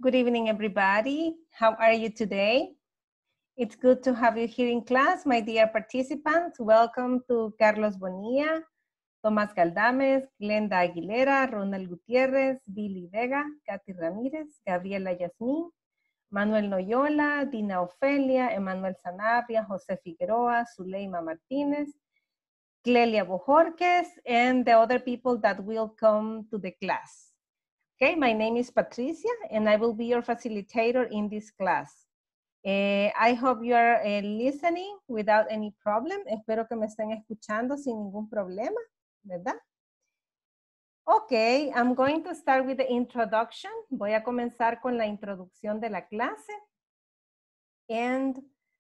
Good evening, everybody. How are you today? It's good to have you here in class, my dear participants. Welcome to Carlos Bonilla, Tomás Galdames, Glenda Aguilera, Ronald Gutiérrez, Billy Vega, Katy Ramírez, Gabriela Yasmín, Manuel Noyola, Dina Ofelia, Emanuel Sanabria, José Figueroa, Zuleima Martínez, Clelia Bojorquez, and the other people that will come to the class. Okay, my name is Patricia, and I will be your facilitator in this class. I hope you are listening without any problem. Espero que me estén escuchando sin ningún problema, ¿verdad? Okay, I'm going to start with the introduction. Voy a comenzar con la introducción de la clase. And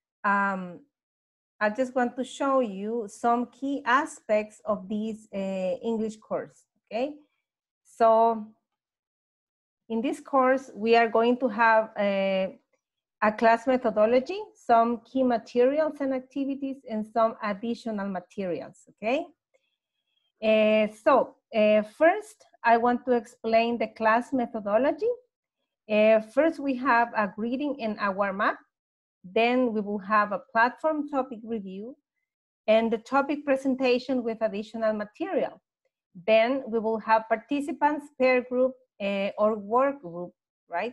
I just want to show you some key aspects of this English course, okay? So, in this course, we are going to have a class methodology, some key materials and activities, and some additional materials, okay? First, I want to explain the class methodology. First, we have a greeting and a warm-up. Then we will have a platform topic review and the topic presentation with additional material. Then we will have participants per group or work group, right?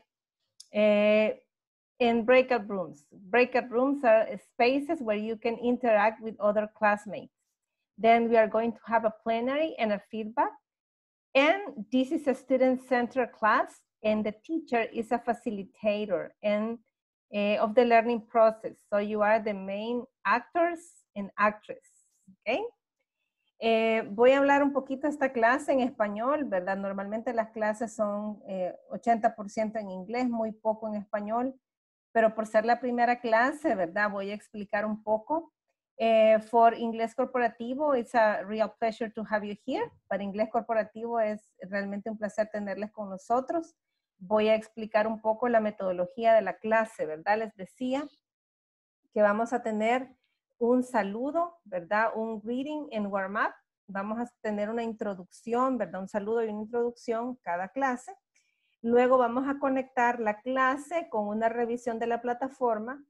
And breakout rooms. Breakout rooms are spaces where you can interact with other classmates. Then we are going to have a plenary and a feedback. And this is a student-centered class, and the teacher is a facilitator and of the learning process. So you are the main actors and actress, okay? Voy a hablar un poquito esta clase en español, ¿verdad? Normalmente las clases son 80% en inglés, muy poco en español, pero por ser la primera clase, ¿verdad? Voy a explicar un poco. For Inglés Corporativo, it's a real pleasure to have you here. Para Inglés Corporativo es realmente un placer tenerles con nosotros. Voy a explicar un poco la metodología de la clase, ¿verdad? Les decía que vamos a tener un saludo, ¿verdad? Un greeting and warm-up. Vamos a tener una introducción, ¿verdad? Un saludo y una introducción cada clase. Luego vamos a conectar la clase con una revisión de la plataforma.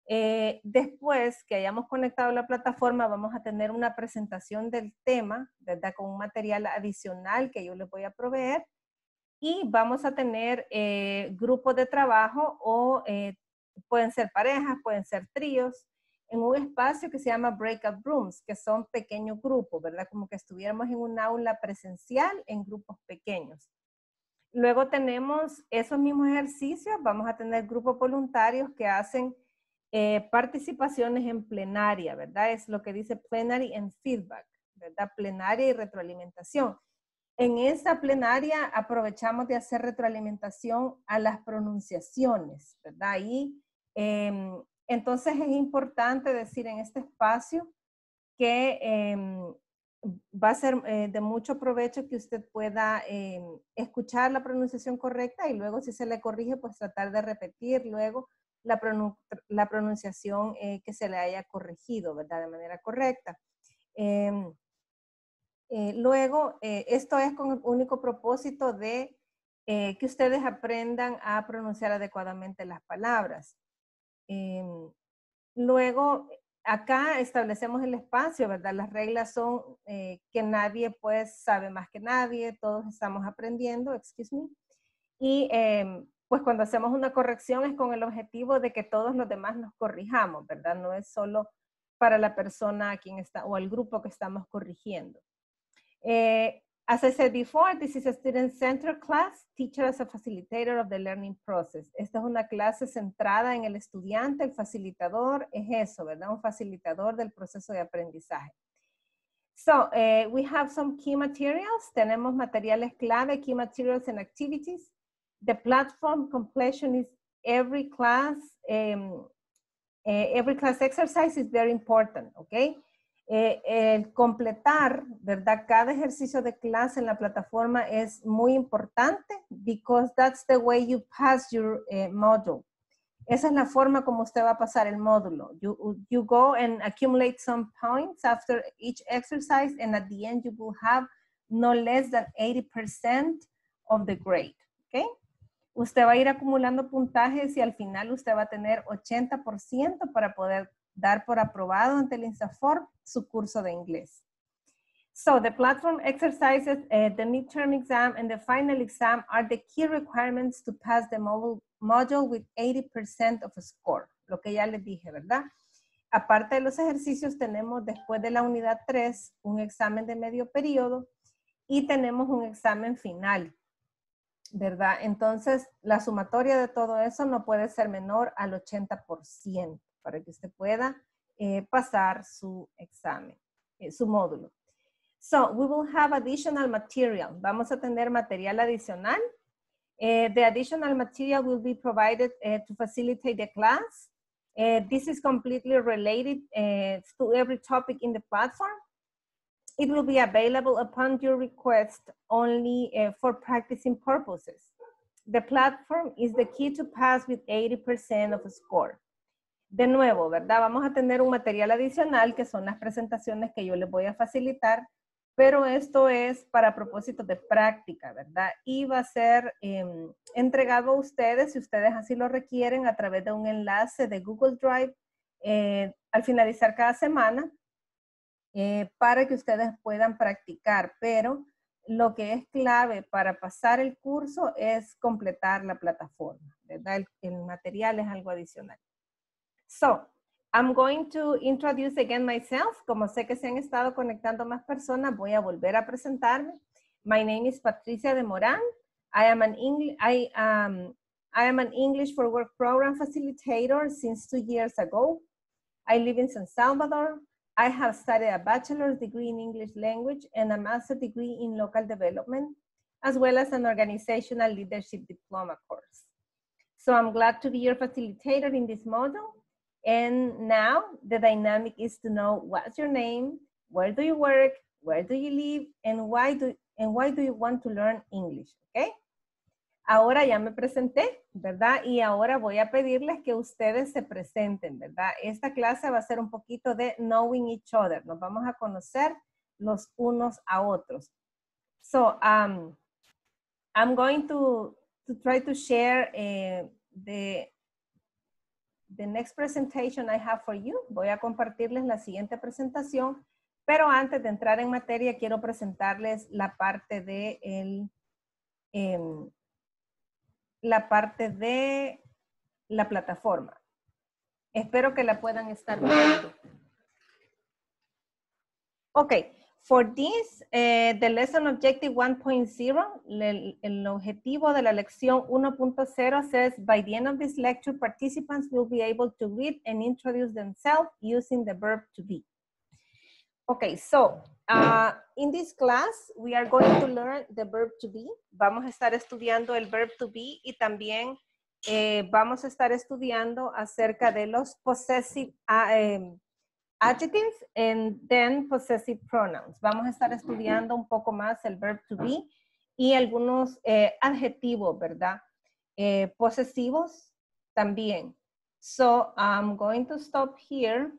Después que hayamos conectado la plataforma, vamos a tener una presentación del tema, ¿verdad? Con un material adicional que yo les voy a proveer. Y vamos a tener grupos de trabajo o pueden ser parejas, pueden ser tríos, en un espacio que se llama breakout rooms, que son pequeños grupos, ¿verdad? Como que estuviéramos en un aula presencial en grupos pequeños. Luego tenemos esos mismos ejercicios, vamos a tener grupos voluntarios que hacen participaciones en plenaria, ¿verdad? Es lo que dice plenary and feedback, ¿verdad? Plenaria y retroalimentación. En esa plenaria aprovechamos de hacer retroalimentación a las pronunciaciones, ¿verdad? Y entonces es importante decir en este espacio que va a ser de mucho provecho que usted pueda escuchar la pronunciación correcta y luego si se le corrige, pues tratar de repetir luego la pronunciación que se le haya corregido, ¿verdad? De manera correcta. Luego, esto es con el único propósito de que ustedes aprendan a pronunciar adecuadamente las palabras. Luego, acá establecemos el espacio, ¿verdad? Las reglas son que nadie pues sabe más que nadie, todos estamos aprendiendo, excuse me. Y pues cuando hacemos una corrección es con el objetivo de que todos los demás nos corrijamos, ¿verdad? No es solo para la persona a quien está o al grupo que estamos corrigiendo. As I said before, this is a student-centered class, teacher as a facilitator of the learning process. Esta es una clase centrada en el estudiante, el facilitador es eso, ¿verdad? Un facilitador del proceso de aprendizaje. So, we have some key materials. Tenemos materiales clave, key materials and activities. The platform completion is every class exercise is very important, okay? El completar, ¿verdad? Cada ejercicio de clase en la plataforma es muy importante because that's the way you pass your module. Esa es la forma como usted va a pasar el módulo. You go and accumulate some points after each exercise and at the end you will have no less than 80% of the grade, okay? usted va a ir acumulando puntajes y al final usted va a tener 80% para poder dar por aprobado ante el INSAFORP su curso de inglés. So the platform exercises, the midterm exam and the final exam are the key requirements to pass the module with 80% of a score. Lo que ya les dije, ¿verdad? Aparte de los ejercicios, tenemos después de la unidad 3 un examen de medio periodo y tenemos un examen final, ¿verdad? Entonces, la sumatoria de todo eso no puede ser menor al 80% para que usted pueda pasar su examen, su módulo. So, we will have additional material. Vamos a tener material adicional. The additional material will be provided to facilitate the class. This is completely related to every topic in the platform. It will be available upon your request only for practicing purposes. The platform is the key to pass with 80% of a score. De nuevo, ¿verdad? Vamos a tener un material adicional que son las presentaciones que yo les voy a facilitar, pero esto es para propósitos de práctica, ¿verdad? Y va a ser entregado a ustedes, si ustedes así lo requieren, a través de un enlace de Google Drive al finalizar cada semana para que ustedes puedan practicar. Pero lo que es clave para pasar el curso es completar la plataforma, ¿verdad? El material es algo adicional. So, I'm going to introduce again myself. Como sé que se han estado conectando más personas, voy a volver a presentarme. My name is Patricia de Moran. I am an English for Work program facilitator since 2 years ago. I live in San Salvador. I have studied a bachelor's degree in English language and a master's degree in local development, as well as an organizational leadership diploma course. So I'm glad to be your facilitator in this module. And now the dynamic is to know what's your name, where do you work, where do you live, and why do you want to learn English, okay? Ahora ya me presenté, ¿verdad? Y ahora voy a pedirles que ustedes se presenten, ¿verdad? Esta clase va a ser un poquito de knowing each other. Nos vamos a conocer los unos a otros. So, I'm going to try to share the next presentation I have for you. Voy a compartirles la siguiente presentación, pero antes de entrar en materia quiero presentarles la parte de la plataforma. Espero que la puedan estar viendo. Okay, for this, the lesson objective 1.0, el objetivo de la lección 1.0 says, by the end of this lecture, participants will be able to read and introduce themselves using the verb to be. Okay, so in this class, we are going to learn the verb to be. Vamos a estar estudiando el verb to be y también vamos a estar estudiando acerca de los possessive adjectives and then possessive pronouns. Vamos a estar estudiando un poco más el verb to be y algunos adjetivos, ¿verdad? Posesivos también. So, I'm going to stop here.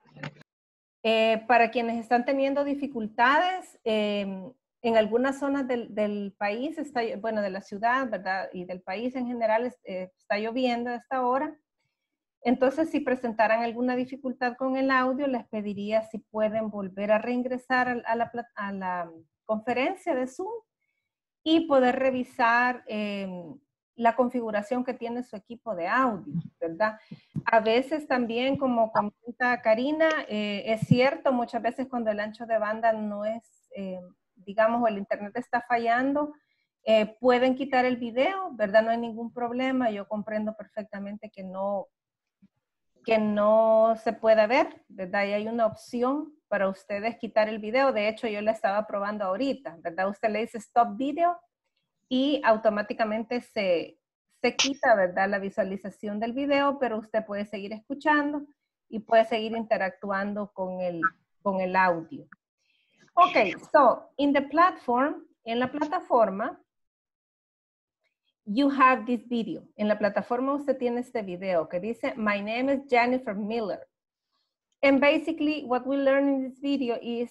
Para quienes están teniendo dificultades, en algunas zonas del país, bueno, de la ciudad, ¿verdad? Y del país en general, está lloviendo a esta hora. Entonces, si presentaran alguna dificultad con el audio, les pediría si pueden volver a reingresar a la conferencia de Zoom y poder revisar la configuración que tiene su equipo de audio, ¿verdad? A veces también, como comenta Karina, es cierto, muchas veces cuando el ancho de banda no es, digamos, o el internet está fallando, pueden quitar el video, ¿verdad? No hay ningún problema, yo comprendo perfectamente que no se pueda ver, ¿verdad? Y hay una opción para ustedes quitar el video. De hecho, yo la estaba probando ahorita, ¿verdad? Usted le dice stop video y automáticamente se quita, ¿verdad? La visualización del video, pero usted puede seguir escuchando y puede seguir interactuando con el audio. Okay, so in the platform, en la plataforma, you have this video. En la plataforma usted tiene este video que dice, my name is Jennifer Miller. And basically what we learn in this video is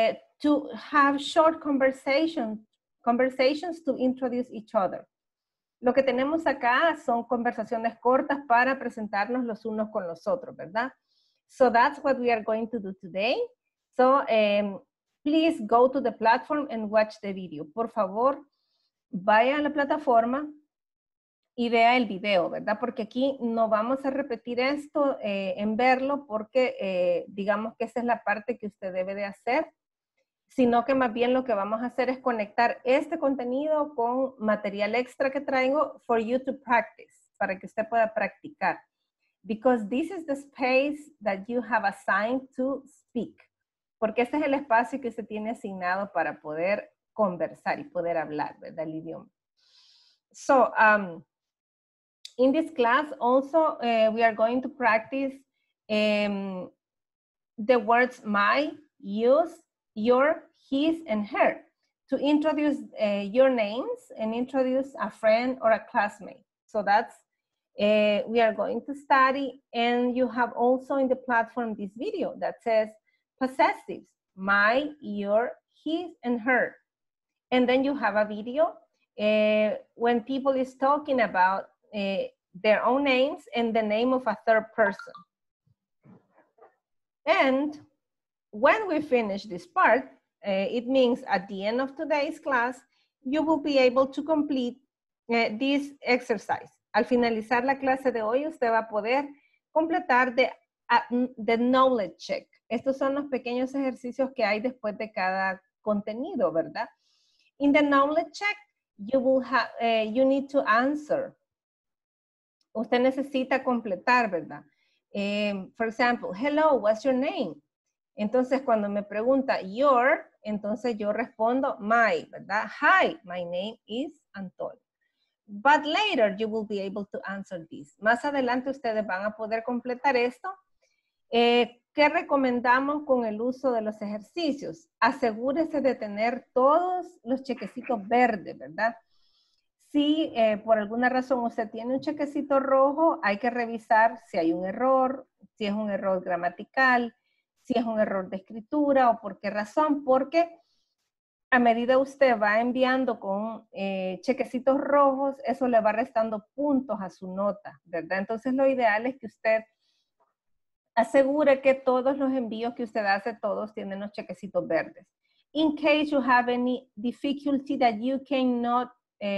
to have short conversations to introduce each other. Lo que tenemos acá son conversaciones cortas para presentarnos los unos con los otros, ¿verdad? So that's what we are going to do today. So please go to the platform and watch the video. Por favor, vaya a la plataforma y vea el video, ¿verdad? Porque aquí no vamos a repetir esto en verlo porque digamos que esa es la parte que usted debe de hacer, sino que más bien lo que vamos a hacer es conectar este contenido con material extra que traigo for you to practice, para que usted pueda practicar. Because this is the space that you have assigned to speak. Porque este es el espacio que usted tiene asignado para poder conversar y poder hablar, ¿verdad? El idioma. So, in this class also, we are going to practice the words my, use, your, his, and her to introduce your names and introduce a friend or a classmate. So that's, we are going to study, and you have also in the platform this video that says possessives, my, your, his, and her. And then you have a video when people is talking about their own names and the name of a third person. And when we finish this part, it means at the end of today's class, you will be able to complete this exercise. Al finalizar la clase de hoy, usted va a poder completar the knowledge check. Estos son los pequeños ejercicios que hay después de cada contenido, ¿verdad? In the knowledge check, you will have, you need to answer. Usted necesita completar, ¿verdad? For example, hello, what's your name? Entonces, cuando me pregunta your, entonces yo respondo my, ¿verdad? Hi, my name is Antonio. But later you will be able to answer this. Más adelante ustedes van a poder completar esto. ¿Qué recomendamos con el uso de los ejercicios? Asegúrese de tener todos los chequecitos verdes, ¿verdad? Si por alguna razón usted tiene un chequecito rojo, hay que revisar si hay un error, si es un error gramatical, si es un error de escritura o por qué razón, porque a medida usted va enviando con chequecitos rojos, eso le va restando puntos a su nota, ¿verdad? Entonces lo ideal es que usted asegure que todos los envíos que usted hace, todos tienen los chequecitos verdes. In case you have any difficulty that you cannot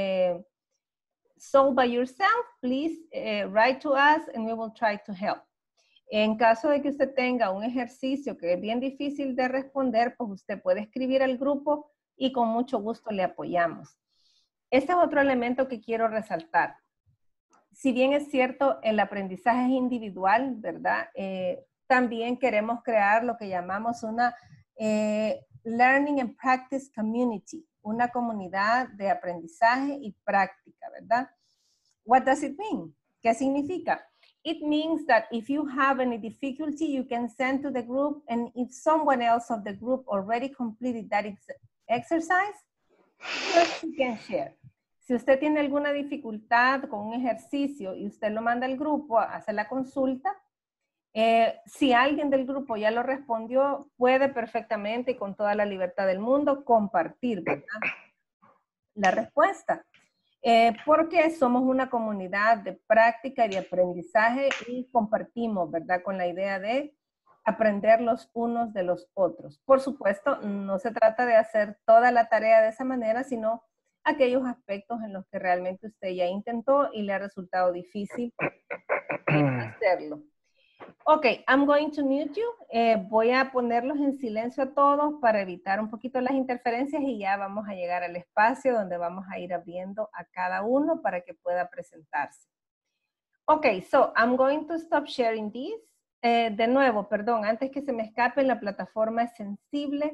solve by yourself, please write to us and we will try to help. En caso de que usted tenga un ejercicio que es bien difícil de responder, pues usted puede escribir al grupo y con mucho gusto le apoyamos. Este es otro elemento que quiero resaltar. Si bien es cierto, el aprendizaje es individual, ¿verdad? También queremos crear lo que llamamos una Learning and Practice Community, una comunidad de aprendizaje y práctica, ¿verdad? What does it mean? ¿Qué significa? It means that if you have any difficulty, you can send to the group, and if someone else of the group already completed that exercise, first you can share. Si usted tiene alguna dificultad con un ejercicio y usted lo manda al grupo a hacer la consulta, si alguien del grupo ya lo respondió, puede perfectamente y con toda la libertad del mundo compartir, ¿verdad? La respuesta. Porque somos una comunidad de práctica y de aprendizaje y compartimos, ¿verdad? Con la idea de aprender los unos de los otros. Por supuesto, no se trata de hacer toda la tarea de esa manera, sino aquellos aspectos en los que realmente usted ya intentó y le ha resultado difícil hacerlo. Ok, I'm going to mute you. Voy a ponerlos en silencio a todos para evitar un poquito las interferencias y ya vamos a llegar al espacio donde vamos a ir abriendo a cada uno para que pueda presentarse. Ok, so I'm going to stop sharing this. De nuevo, perdón, antes que se me escape, la plataforma es sensible.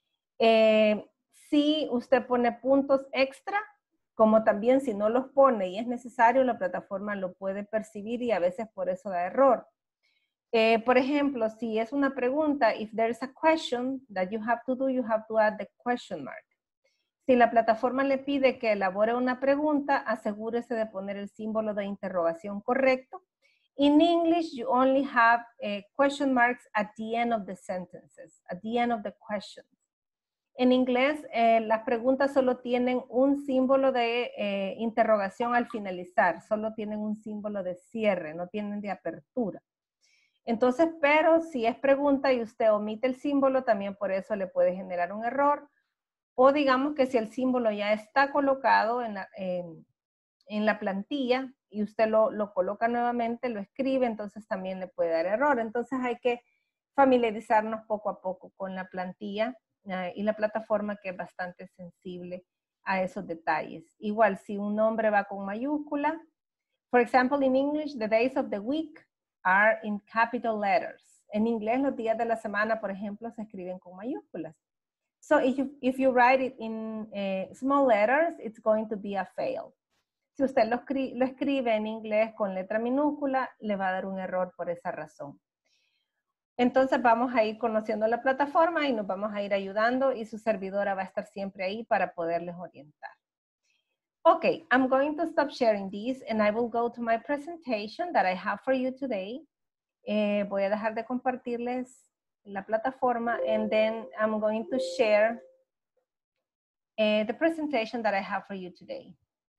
Si usted pone puntos extra, como también si no los pone y es necesario, la plataforma lo puede percibir y a veces por eso da error. Por ejemplo, si es una pregunta, if there's a question that you have to do, you have to add the question mark. Si la plataforma le pide que elabore una pregunta, asegúrese de poner el símbolo de interrogación correcto. In English, you only have question marks at the end of the sentences, at the end of the questions. En inglés, las preguntas solo tienen un símbolo de interrogación al finalizar, solo tienen un símbolo de cierre, no tienen de apertura. Entonces, pero si es pregunta y usted omite el símbolo, también por eso le puede generar un error. O digamos que si el símbolo ya está colocado en la plantilla y usted lo coloca nuevamente, lo escribe, entonces también le puede dar error. Entonces hay que familiarizarnos poco a poco con la plantilla y la plataforma, que es bastante sensible a esos detalles. Igual, si un nombre va con mayúscula, for example, in English, the days of the week are in capital letters. En inglés, los días de la semana, por ejemplo, se escriben con mayúsculas. So if you write it in small letters, it's going to be a fail. Si usted lo escribe en inglés con letra minúscula, le va a dar un error por esa razón. Entonces vamos a ir conociendo la plataforma y nos vamos a ir ayudando, y su servidora va a estar siempre ahí para poderles orientar. Okay, I'm going to stop sharing this and I will go to my presentation that I have for you today. Voy a dejar de compartirles la plataforma, and then I'm going to share the presentation that I have for you today.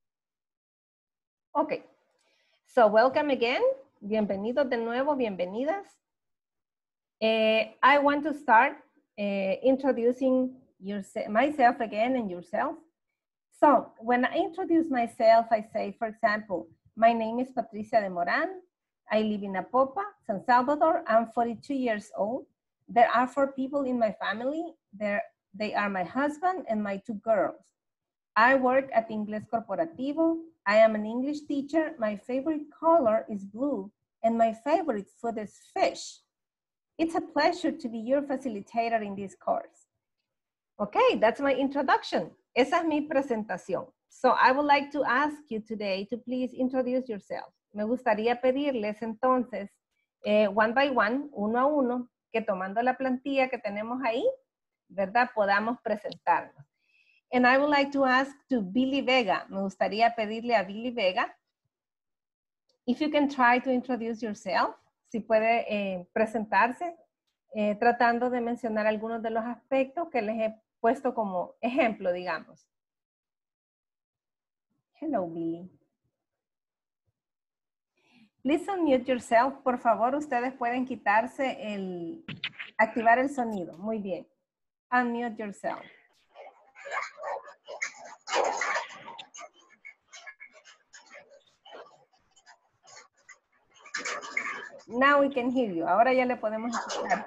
Okay, so welcome again. Bienvenidos de nuevo, bienvenidas. I want to start introducing myself again and yourself. So when I introduce myself, I say, for example, my name is Patricia de Moran. I live in Apopa, San Salvador. I'm 42 years old. There are 4 people in my family. They are my husband and my 2 girls. I work at Inglés Corporativo. I am an English teacher. My favorite color is blue, and my favorite food is fish. It's a pleasure to be your facilitator in this course. Okay, that's my introduction. Esa es mi presentación. So I would like to ask you today to please introduce yourself. Me gustaría pedirles entonces, one by one, uno a uno, que tomando la plantilla que tenemos ahí, ¿verdad? Podamos presentarnos. And I would like to ask to Billy Vega. Me gustaría pedirle a Billy Vega, if you can try to introduce yourself, si puede presentarse, tratando de mencionar algunos de los aspectos que les he puesto como ejemplo, digamos. Hello, Billy. Please unmute yourself. Por favor, ustedes pueden activar el sonido. Muy bien. Unmute yourself. Now we can hear you. Ahora ya le podemos escuchar.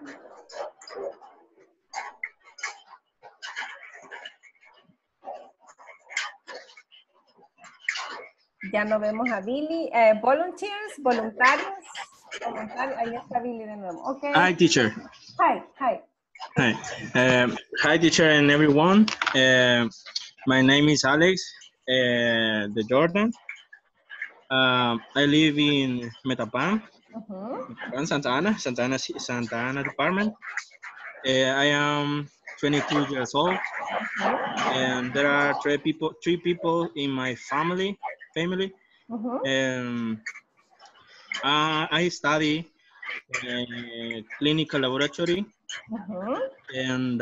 Ya no vemos a Billy. Volunteers, voluntarios. Ahí está Billy de nuevo. Okay. Hi, teacher. Hi, hi. Hi. Hi, teacher and everyone. My name is Alex de Jordan. I live in Metapan, Santa Ana department. I am 22 years old, and there are three people in my family. I study clinical laboratory, and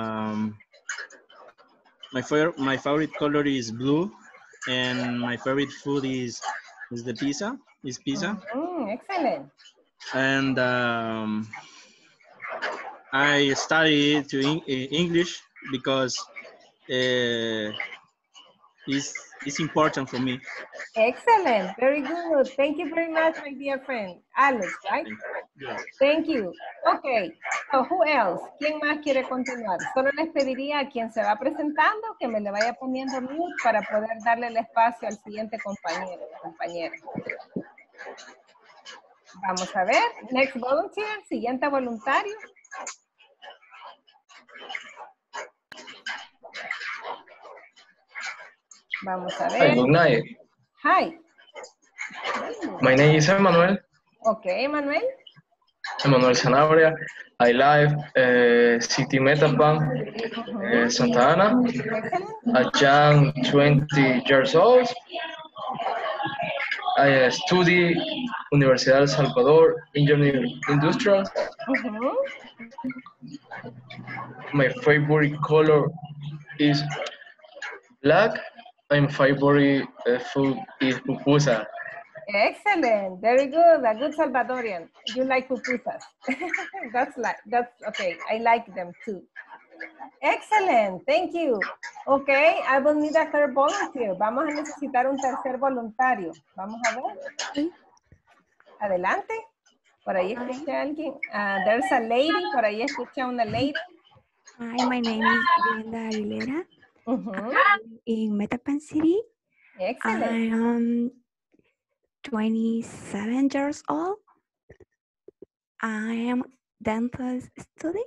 my favorite color is blue, and my favorite food is the pizza. Excellent. And I study English because it's important for me. Excellent. Very good. Thank you very much, my dear friend. Alex, right? Yes. Thank you. Okay. So who else? ¿Quién más quiere continuar? Solo les pediría a quien se va presentando que me le vaya poniendo mute para poder darle el espacio al siguiente compañero o compañera. Vamos a ver. Next volunteer. Siguiente voluntario. Vamos a ver. Hi, good night. Hi. My name is Emmanuel. Okay, Manuel. Emmanuel Sanabria. I live City Metapan, Santa Ana. I am 20 years old. I study Universidad El Salvador Engineering Industrial. My favorite color is black. My favorite food is pupusa. Excellent, very good, a good Salvadorian. You like pupusas. that's okay, I like them too. Excellent, thank you. Okay, I will need a third volunteer. Vamos a necesitar un tercer voluntario. Vamos a ver. Okay. Adelante. Por ahí escuché a alguien. There's a lady, por ahí escuché a una lady. Hi, my name is Brenda Aguilera. I'm in Metapan City. Excellent. I am 27 years old. I am dentist student.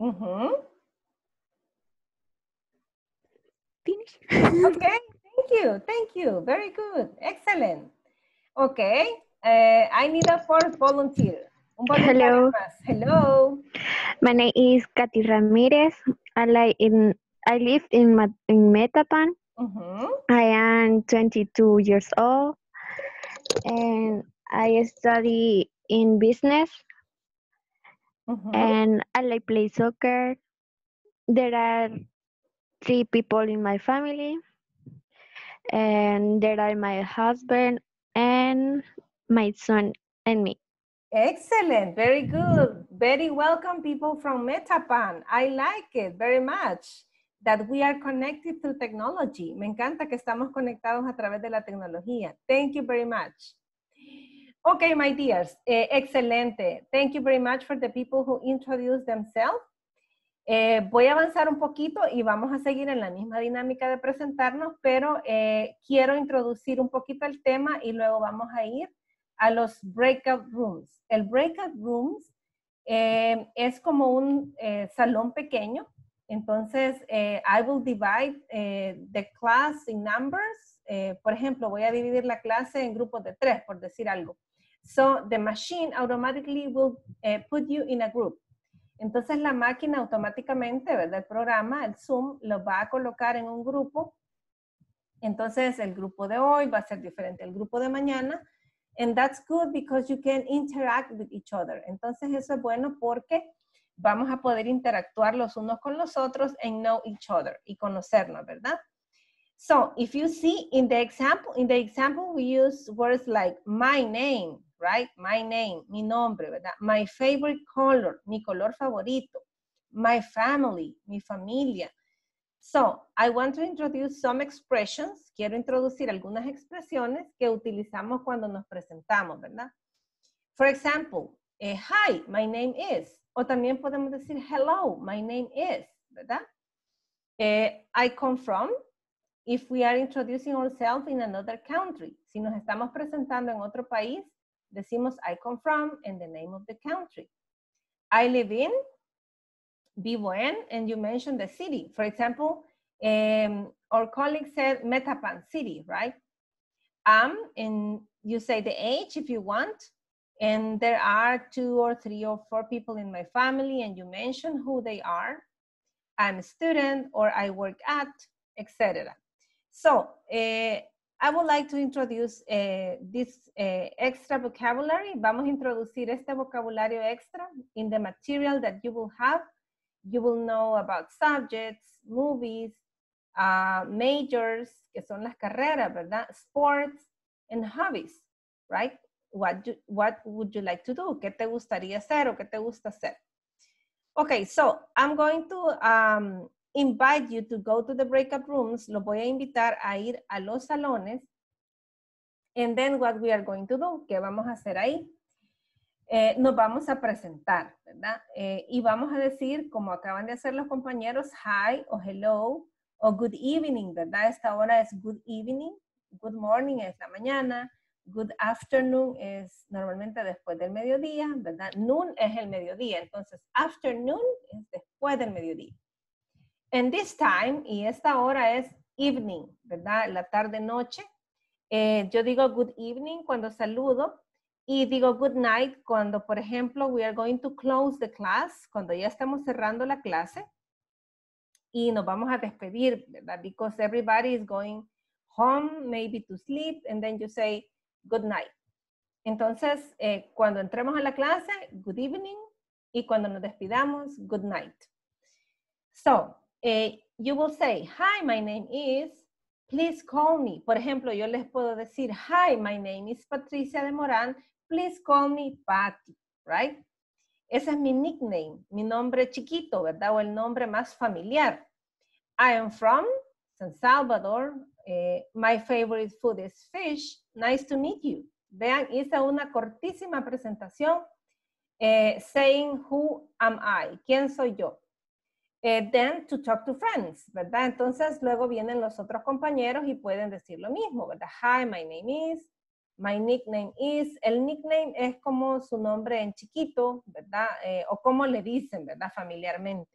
Finish. Okay, thank you. Very good, excellent. Okay, I need a fourth volunteer. Un voluntario Hello. más. Hello. My name is Katy Ramirez. I live in Metapan. I am 22 years old and I study in business. And I like play soccer. There are 3 people in my family, and there are my husband and my son and me. Excellent, very good. Very welcome people from Metapan. I like it very much that we are connected through technology. Me encanta que estamos conectados a través de la tecnología. Thank you very much. Okay, my dears, excelente. Thank you very much for the people who introduced themselves. Voy a avanzar un poquito y vamos a seguir en la misma dinámica de presentarnos, pero quiero introducir un poquito el tema y luego vamos a ir a los breakout rooms. El breakout rooms es como un salón pequeño. Entonces, I will divide the class in numbers. Por ejemplo, voy a dividir la clase en grupos de 3, por decir algo. So, the machine automatically will put you in a group. Entonces, la máquina automáticamente, ¿verdad? El programa, el Zoom, lo va a colocar en un grupo. Entonces, el grupo de hoy va a ser diferente al grupo de mañana. And that's good because you can interact with each other. Entonces, eso es bueno porque vamos a poder interactuar los unos con los otros and know each other y conocernos, ¿verdad? So, if you see in the example we use words like my name, right? My name, mi nombre, ¿verdad? My favorite color, mi color favorito. My family, mi familia. So, I want to introduce some expressions. Quiero introducir algunas expresiones que utilizamos cuando nos presentamos, ¿verdad? For example, hi, my name is. O también podemos decir hello, my name is, ¿verdad? I come from. If we are introducing ourselves in another country. Si nos estamos presentando en otro país, decimos I come from and the name of the country. I live in, vivo en, and you mentioned the city. For example, our colleague said Metapan City, right? And you say the age if you want. And there are 2 or 3 or 4 people in my family and you mention who they are. I'm a student or I work at, etc. So, I would like to introduce this extra vocabulary. Vamos a introducir este vocabulario extra in the material that you will have. You will know about subjects, movies, majors, que son las carreras, ¿verdad? Sports, and hobbies, right? What would you like to do? ¿Qué te gustaría hacer o qué te gusta hacer? Okay, so I'm going to invite you to go to the breakout rooms. Los voy a invitar a ir a los salones. And then what we are going to do, ¿qué vamos a hacer ahí? Nos vamos a presentar, ¿verdad? Y vamos a decir, como acaban de hacer los compañeros, hi o hello o good evening, ¿verdad? Esta hora es good evening, good morning es la mañana, good afternoon es normalmente después del mediodía, ¿verdad? Noon es el mediodía, entonces afternoon es después del mediodía. And this time, y esta hora es evening, ¿verdad? La tarde-noche. Yo digo good evening cuando saludo y digo good night cuando, por ejemplo, we are going to close the class, cuando ya estamos cerrando la clase y nos vamos a despedir, ¿verdad? Because everybody is going home, maybe to sleep, and then you say good night. Entonces, cuando entremos a la clase, good evening, y cuando nos despidamos, good night. So, you will say, hi, my name is, please call me. Por ejemplo, yo les puedo decir, hi, my name is Patricia de Morán, please call me Patty, right? Ese es mi nickname, mi nombre chiquito, ¿verdad? O el nombre más familiar. I am from San Salvador. My favorite food is fish. Nice to meet you. Vean, hice una cortísima presentación saying who am I, quién soy yo. Then to talk to friends, ¿verdad? Entonces luego vienen los otros compañeros y pueden decir lo mismo, ¿verdad? Hi, my name is, my nickname is. El nickname es como su nombre en chiquito, ¿verdad? O como le dicen, ¿verdad? Familiarmente.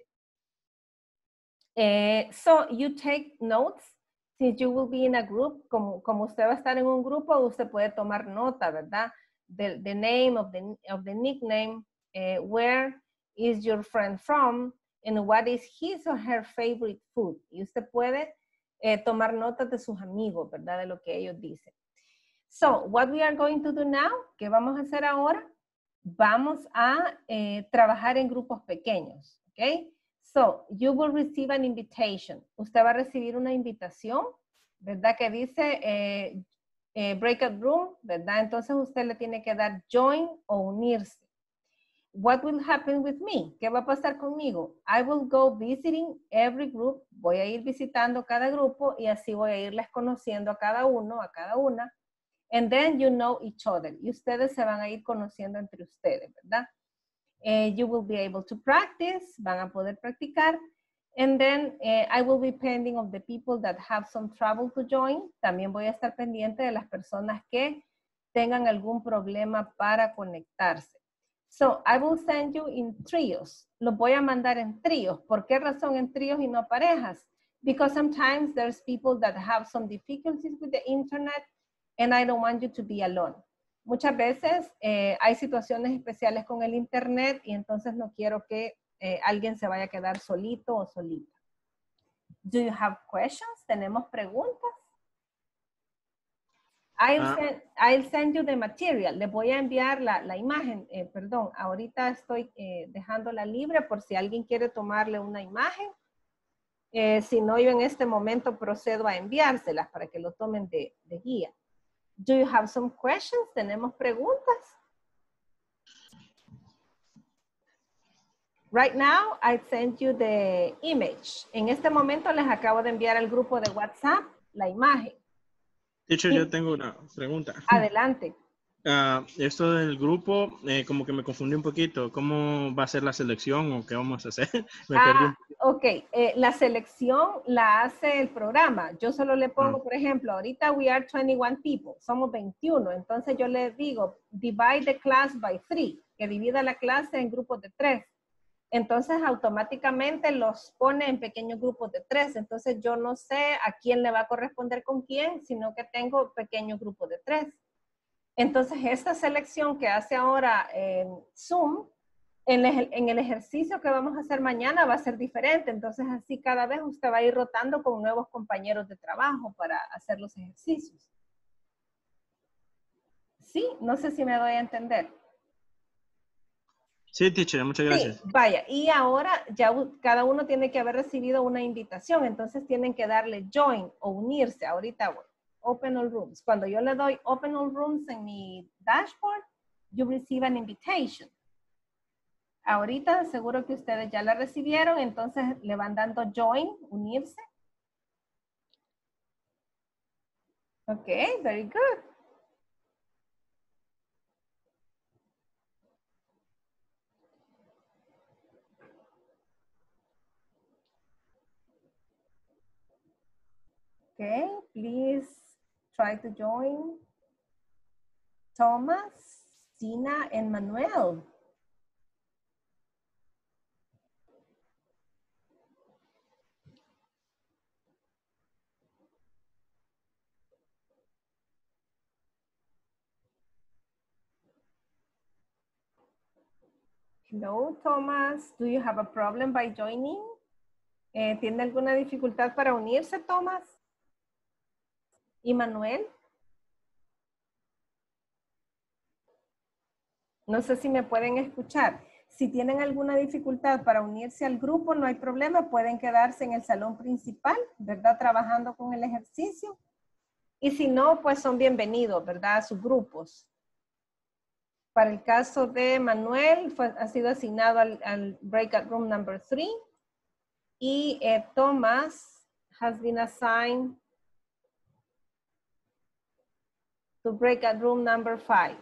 So you take notes. Since you will be in a group, como usted va a estar en un grupo, usted puede tomar nota, ¿verdad? The name of the nickname, where is your friend from, and what is his or her favorite food. Y usted puede tomar notas de sus amigos, ¿verdad? De lo que ellos dicen. So, what we are going to do now, ¿qué vamos a hacer ahora? Vamos a trabajar en grupos pequeños, ¿ok? So, you will receive an invitation. Usted va a recibir una invitación, ¿verdad? Que dice breakout room, ¿verdad? Entonces usted le tiene que dar join o unirse. What will happen with me? ¿Qué va a pasar conmigo? I will go visiting every group. Voy a ir visitando cada grupo y así voy a irles conociendo a cada uno, a cada una. And then you know each other. Y ustedes se van a ir conociendo entre ustedes, ¿verdad? You will be able to practice. Van a poder practicar. And then I will be pending of the people that have some trouble to join. También voy a estar pendiente de las personas que tengan algún problema para conectarse. So, I will send you in trios. Los voy a mandar en tríos. ¿Por qué razón en tríos y no parejas? Because sometimes there's people that have some difficulties with the internet and I don't want you to be alone. Muchas veces hay situaciones especiales con el internet y entonces no quiero que alguien se vaya a quedar solito o solita. Do you have questions? ¿Tenemos preguntas? I'll send you the material. Les voy a enviar la imagen. Perdón, ahorita estoy dejándola libre por si alguien quiere tomarle una imagen. Si no, yo en este momento procedo a enviárselas para que lo tomen de guía. Do you have some questions? ¿Tenemos preguntas? Right now, I sent you the image. En este momento les acabo de enviar al grupo de WhatsApp la imagen. Teacher, yo tengo una pregunta. Adelante. Esto del grupo, como que me confundí un poquito. ¿Cómo va a ser la selección o qué vamos a hacer? Me perdí un poquito. Ok, la selección la hace el programa. Yo solo le pongo, por ejemplo, ahorita we are 21 people, somos 21. Entonces yo le digo, divide the class by 3, que divida la clase en grupos de 3. Entonces automáticamente los pone en pequeños grupos de 3. Entonces yo no sé a quién le va a corresponder con quién, sino que tengo pequeños grupos de 3. Entonces esta selección que hace ahora Zoom, en el ejercicio que vamos a hacer mañana va a ser diferente. Entonces así cada vez usted va a ir rotando con nuevos compañeros de trabajo para hacer los ejercicios. Sí, no sé si me doy a entender. Sí, teacher, muchas gracias. Sí, vaya, y ahora ya cada uno tiene que haber recibido una invitación, entonces tienen que darle join o unirse. Ahorita, open all rooms. Cuando yo le doy open all rooms en mi dashboard, you receive an invitation. Ahorita seguro que ustedes ya la recibieron, entonces le van dando join, unirse. Ok, very good. Okay, please try to join Thomas, Tina, and Manuel. Hello, Thomas. Do you have a problem by joining? ¿Tiene alguna dificultad para unirse, Thomas? ¿Y Manuel? No sé si me pueden escuchar. Si tienen alguna dificultad para unirse al grupo, no hay problema, pueden quedarse en el salón principal, ¿verdad? Trabajando con el ejercicio. Y si no, pues son bienvenidos, ¿verdad? A sus grupos. Para el caso de Manuel, ha sido asignado al breakout room number 3. Y Thomas has been assigned to breakout room number 5.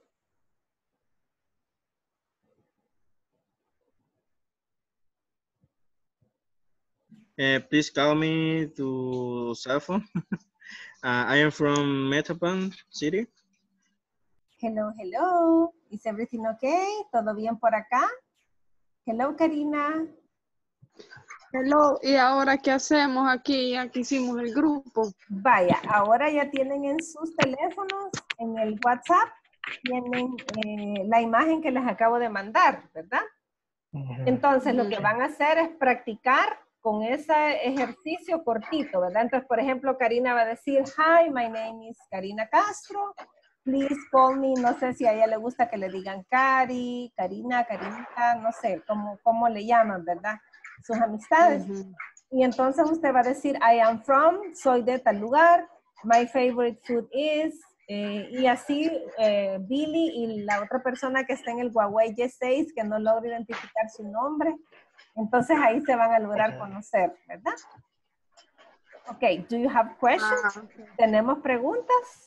Please call me to cell phone. I am from Metapan City. Hello, hello. Is everything okay? ¿Todo bien por acá? Hello, Karina. Hello, ¿y ahora qué hacemos aquí? Aquí hicimos el grupo. Vaya, ahora ya tienen en sus teléfonos, en el WhatsApp, tienen la imagen que les acabo de mandar, ¿verdad? Entonces, lo que van a hacer es practicar con ese ejercicio cortito, ¿verdad? Entonces, por ejemplo, Karina va a decir, hi, my name is Karina Castro. Please call me, no sé si a ella le gusta que le digan Cari, Karina, Karinita, no sé, cómo le llaman, ¿verdad? Sus amistades. Y entonces usted va a decir, I am from, soy de tal lugar, my favorite food is, y así Billy y la otra persona que está en el Huawei Y6 que no logra identificar su nombre, entonces ahí se van a lograr conocer, ¿verdad? Ok, do you have questions? ¿Tenemos preguntas?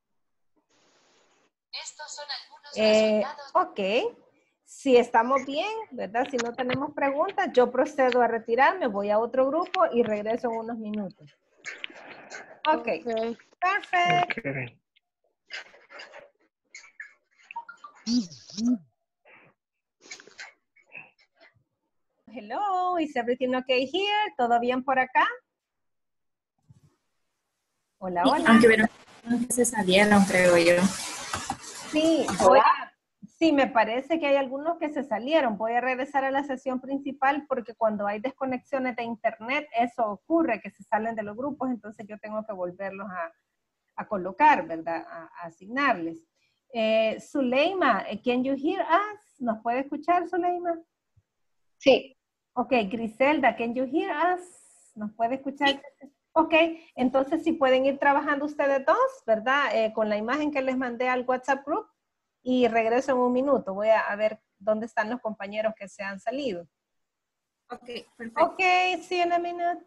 Estos son algunos resultados. Ok, si estamos bien, ¿verdad? Si no tenemos preguntas, yo procedo a retirarme, voy a otro grupo y regreso en unos minutos. Ok, perfect. Okay. Hello, is everything okay here? ¿Todo bien por acá? Hola, hola. Aunque vieron que se salieron, creo yo. Sí, sí, me parece que hay algunos que se salieron. Voy a regresar a la sesión principal porque cuando hay desconexiones de internet, eso ocurre, que se salen de los grupos, entonces yo tengo que volverlos a colocar, ¿verdad? A asignarles. Zuleima, can you hear us? ¿Nos puede escuchar, Zuleima? Sí. Ok, Griselda, can you hear us? ¿Nos puede escuchar? Sí. Ok, entonces si pueden ir trabajando ustedes dos, ¿verdad? Con la imagen que les mandé al WhatsApp group y regreso en un minuto. Voy a ver dónde están los compañeros que se han salido. Ok, perfecto. Ok, see you in a minute.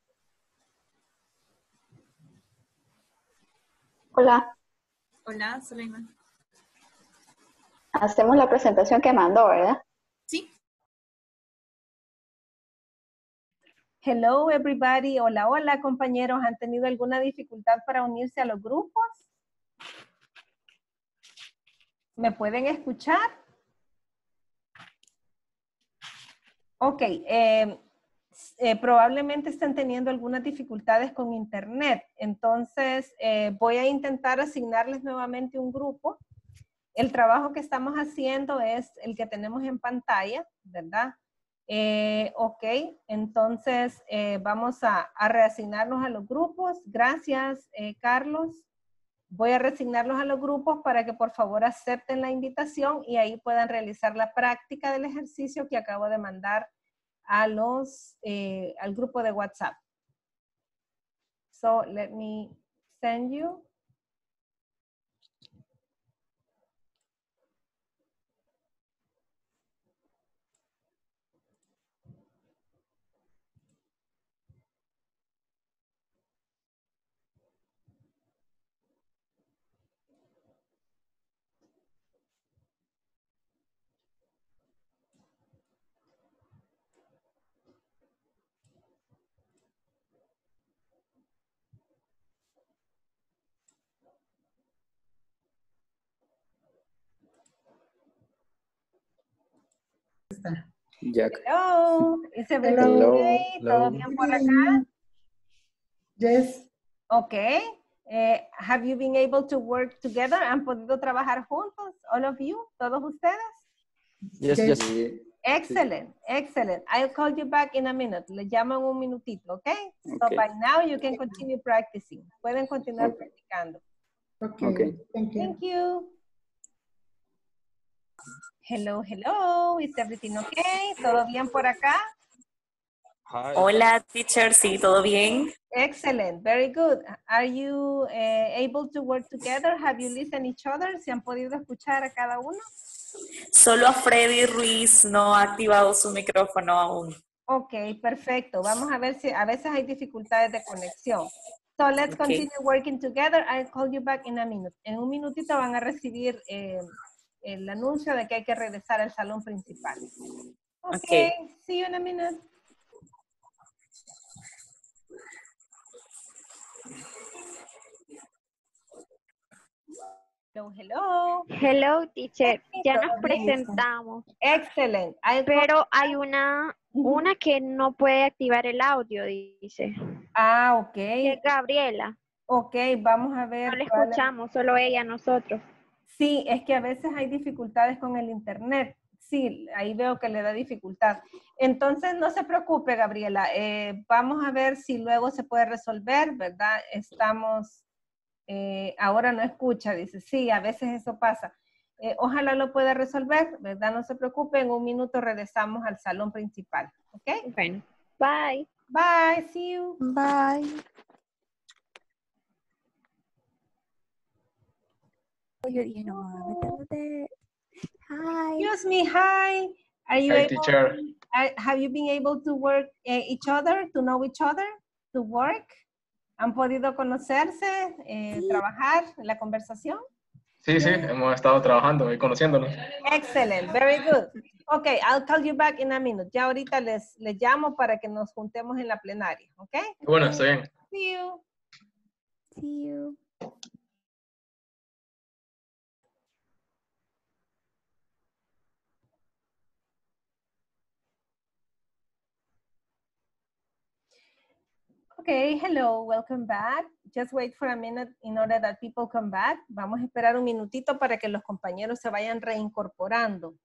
Hola. Hola, Suleiman. Hacemos la presentación que mandó, ¿verdad? Sí. Hello, everybody. Hola, hola, compañeros. ¿Han tenido alguna dificultad para unirse a los grupos? ¿Me pueden escuchar? Ok. Probablemente estén teniendo algunas dificultades con internet. Entonces, voy a intentar asignarles nuevamente un grupo. El trabajo que estamos haciendo es el que tenemos en pantalla, ¿verdad? Ok, entonces vamos a reasignarnos a los grupos. Gracias, Carlos. Voy a reasignarlos a los grupos para que por favor acepten la invitación y ahí puedan realizar la práctica del ejercicio que acabo de mandar a al grupo de WhatsApp. So, let me send you. Jack. Hello, is everything Hello. okay? ¿Todo bien por acá? Yes. Okay. Have you been able to work together? ¿Han podido trabajar juntos? All of you? ¿Todos ustedes? Yes, Yes. yes. Excellent, excellent. I'll call you back in a minute. Le llamo en un minutito, okay? So Okay. by now you can continue practicing. Pueden continuar practicando. Okay. Okay. Thank you. Thank you. Hello, hello. Is everything okay? ¿Todo bien por acá? Hola, teacher. Sí, ¿todo bien? Excellent. Very good. Are you able to work together? Have you listened each other? ¿Se han podido escuchar a cada uno? Solo a Freddy Ruiz no ha activado su micrófono aún. Ok, perfecto. Vamos a ver si a veces hay dificultades de conexión. So let's continue working together. I'll call you back in a minute. En un minutito van a recibir el anuncio de que hay que regresar al salón principal. Okay, see you in a minute. Hello, hello. Hello, teacher. Ya nos presentamos. Excelente. Pero hay una que no puede activar el audio, dice. Ah, ok. Es Gabriela. Ok, vamos a ver. No le escuchamos, solo ella, nosotros. Sí, es que a veces hay dificultades con el internet. Sí, ahí veo que le da dificultad. Entonces, no se preocupe, Gabriela. Vamos a ver si luego se puede resolver, ¿verdad? Estamos, ahora no escucha, dice. Sí, a veces eso pasa. Ojalá lo pueda resolver, ¿verdad? No se preocupe, en un minuto regresamos al salón principal, ¿ok? Bueno, bye. Bye, see you. Bye. Yo dije, no me voy a meter. Hi. Excuse me, hi. Are you Hi, able, teacher. have you been able to work each other, to know each other, to work? ¿Han podido conocerse, trabajar en la conversación? Sí, sí, hemos estado trabajando y conociéndonos. Excellent, very good. Okay, I'll call you back in a minute. Ya ahorita les llamo para que nos juntemos en la plenaria, ¿ok? Bueno, está bien. See you. See you. Okay, hello, welcome back. Just wait for a minute in order that people come back. Vamos a esperar un minutito para que los compañeros se vayan reincorporando.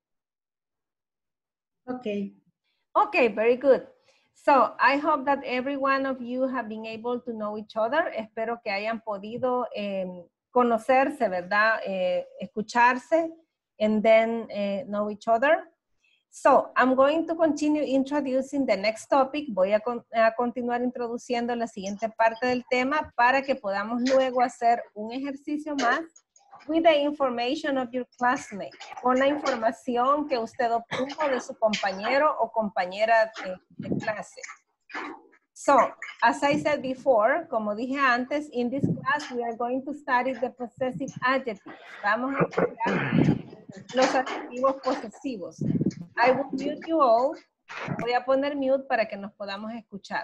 Okay. Okay, very good. So, I hope that every one of you have been able to know each other. Espero que hayan podido conocerse, ¿verdad? Escucharse, and then know each other. So, I'm going to continue introducing the next topic. Voy a continuar introduciendo la siguiente parte del tema para que podamos luego hacer un ejercicio más with the information of your classmate, con la información que usted obtuvo de su compañero o compañera de clase. So, as I said before, como dije antes, in this class we are going to study the possessive adjectives. Vamos a estudiar los adjetivos posesivos. I will mute you all. Voy a poner mute para que nos podamos escuchar.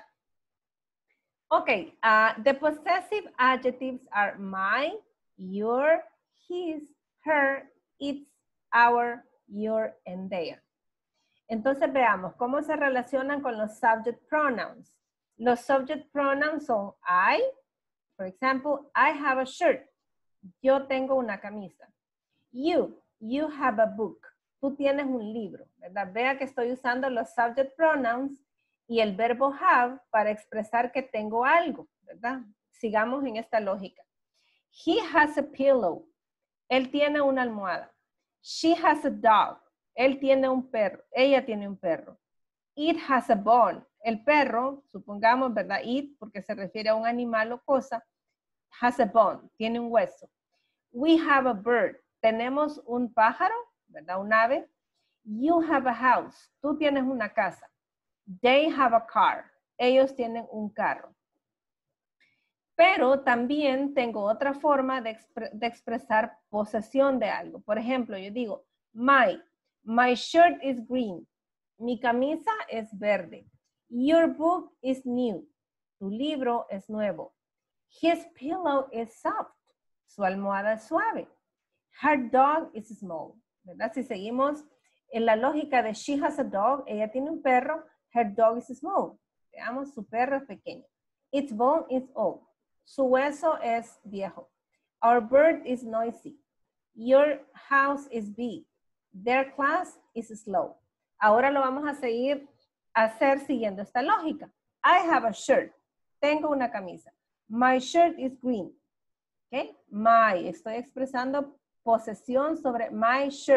Okay, the possessive adjectives are my, your, his, her, its, our, your, and their. Entonces veamos cómo se relacionan con los subject pronouns. Los subject pronouns son I, for example, I have a shirt. Yo tengo una camisa. You have a book. Tú tienes un libro, ¿verdad? Vea que estoy usando los subject pronouns y el verbo have para expresar que tengo algo, ¿verdad? Sigamos en esta lógica. He has a pillow. Él tiene una almohada. She has a dog. Él tiene un perro. Ella tiene un perro. It has a bone. El perro, supongamos, ¿verdad? It, porque se refiere a un animal o cosa, has a bone. Tiene un hueso. We have a bird. Tenemos un pájaro, ¿verdad? Un ave. You have a house. Tú tienes una casa. They have a car. Ellos tienen un carro. Pero también tengo otra forma de expresar posesión de algo. Por ejemplo, yo digo, my shirt is green. Mi camisa es verde. Your book is new. Tu libro es nuevo. His pillow is soft. Su almohada es suave. Her dog is small. ¿Verdad? Si seguimos en la lógica de she has a dog, ella tiene un perro. Her dog is small. Veamos, su perro es pequeño. Its bone is old. Su hueso es viejo. Our bird is noisy. Your house is big. Their class is slow. Ahora lo vamos a seguir a hacer siguiendo esta lógica. I have a shirt. Tengo una camisa. My shirt is green. ¿Okay? My. Estoy expresando posesión sobre my shirt.